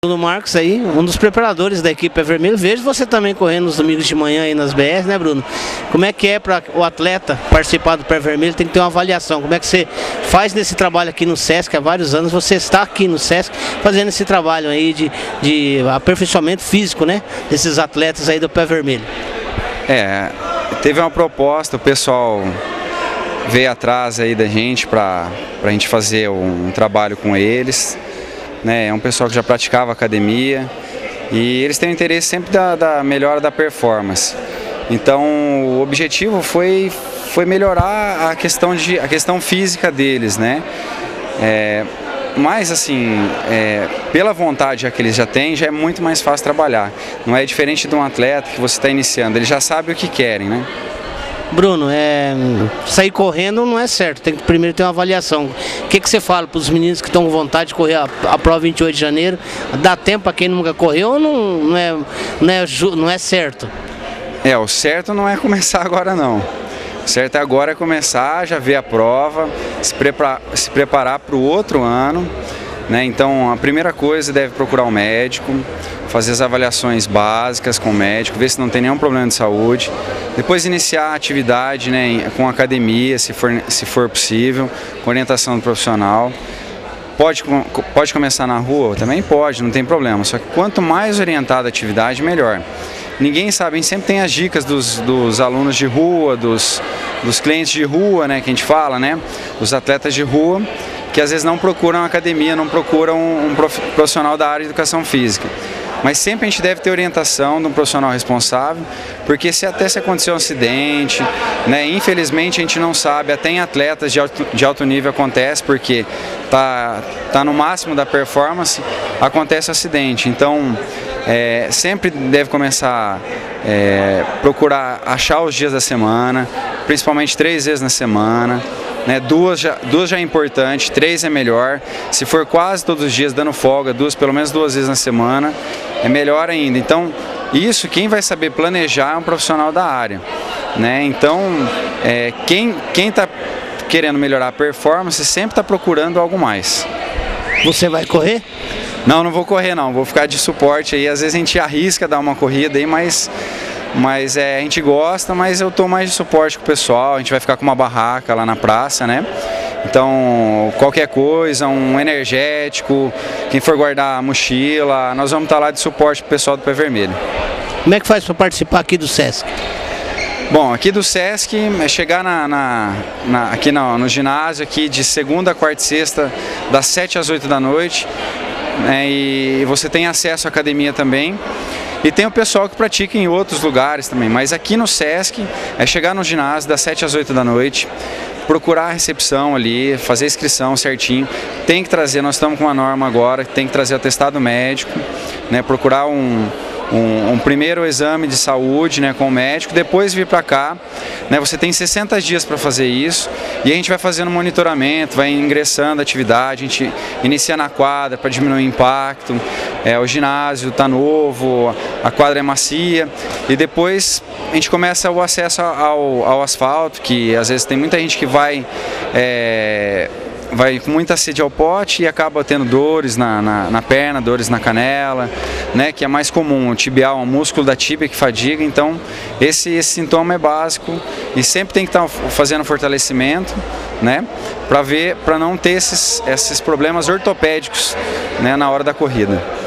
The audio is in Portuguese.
O Marcos aí, um dos preparadores da equipe Pé Vermelho. Vejo você também correndo nos domingos de manhã aí nas BS, né, Bruno? Como é que é para o atleta participar do Pé Vermelho? Tem que ter uma avaliação. Como é que você faz nesse trabalho aqui no SESC há vários anos? Você está aqui no SESC fazendo esse trabalho aí de aperfeiçoamento físico, né? Desses atletas aí do Pé Vermelho. Teve uma proposta, o pessoal veio atrás aí da gente para a gente fazer um trabalho com eles. É um pessoal que já praticava academia e eles têm o interesse sempre da melhora da performance. Então o objetivo foi melhorar a questão física deles, né? Mas assim, pela vontade que eles já têm, já é muito mais fácil trabalhar. Não é diferente de um atleta que você está iniciando, eles já sabem o que querem, né? Bruno, sair correndo não é certo, tem que primeiro ter uma avaliação. O que você fala para os meninos que estão com vontade de correr a prova 28 de janeiro? Dá tempo para quem nunca correu ou não é certo? O certo não é começar agora não. O certo agora é começar, já ver a prova, se preparar para o outro ano, né? Então a primeira coisa deve procurar um médico, fazer as avaliações básicas com o médico, ver se não tem nenhum problema de saúde. Depois iniciar a atividade, né, com academia, se for possível, com orientação do profissional. Pode começar na rua? Também pode, não tem problema. Só que quanto mais orientada a atividade, melhor. Ninguém sabe, a gente sempre tem as dicas dos alunos de rua, dos clientes de rua, né, que a gente fala, né, dos atletas de rua, que às vezes não procuram academia, não procuram um profissional da área de educação física. Mas sempre a gente deve ter orientação de um profissional responsável, porque se acontecer um acidente, né, infelizmente a gente não sabe, até em atletas de alto nível acontece, porque tá no máximo da performance, acontece acidente. Então, sempre deve começar a procurar achar os dias da semana, principalmente 3 vezes na semana. Né, duas já é importante, 3 é melhor. Se for quase todos os dias dando folga, pelo menos 2 vezes na semana, é melhor ainda. Então, quem vai saber planejar é um profissional da área, né? Então, quem está querendo melhorar a performance sempre está procurando algo mais. Você vai correr? Não vou correr não, vou ficar de suporte aí. Às vezes a gente arrisca dar uma corrida aí, mas a gente gosta, mas eu estou mais de suporte com o pessoal. A gente vai ficar com uma barraca lá na praça, né? Então, qualquer coisa, um energético, quem for guardar a mochila, nós vamos estar lá de suporte para o pessoal do Pé Vermelho. Como é que faz para participar aqui do SESC? Bom, aqui do SESC é chegar aqui no ginásio aqui de segunda, quarta e sexta, das 7 às 8 da noite. E você tem acesso à academia também. E tem o pessoal que pratica em outros lugares também, mas aqui no SESC é chegar no ginásio das 7 às 8 da noite, procurar a recepção ali, fazer a inscrição certinho. Tem que trazer, nós estamos com uma norma agora, tem que trazer atestado médico, né, procurar um primeiro exame de saúde, né, com o médico, depois vir para cá, né, você tem 60 dias para fazer isso e a gente vai fazendo monitoramento, vai ingressando a atividade, a gente inicia na quadra para diminuir o impacto, o ginásio está novo, a quadra é macia e depois a gente começa o acesso ao asfalto, que às vezes tem muita gente que vai com muita sede ao pote e acaba tendo dores na perna, dores na canela, né, que é mais comum, o tibial, o músculo da tíbia que fadiga. Então esse sintoma é básico e sempre tem que estar fazendo fortalecimento, né, para não ter esses problemas ortopédicos, né, na hora da corrida.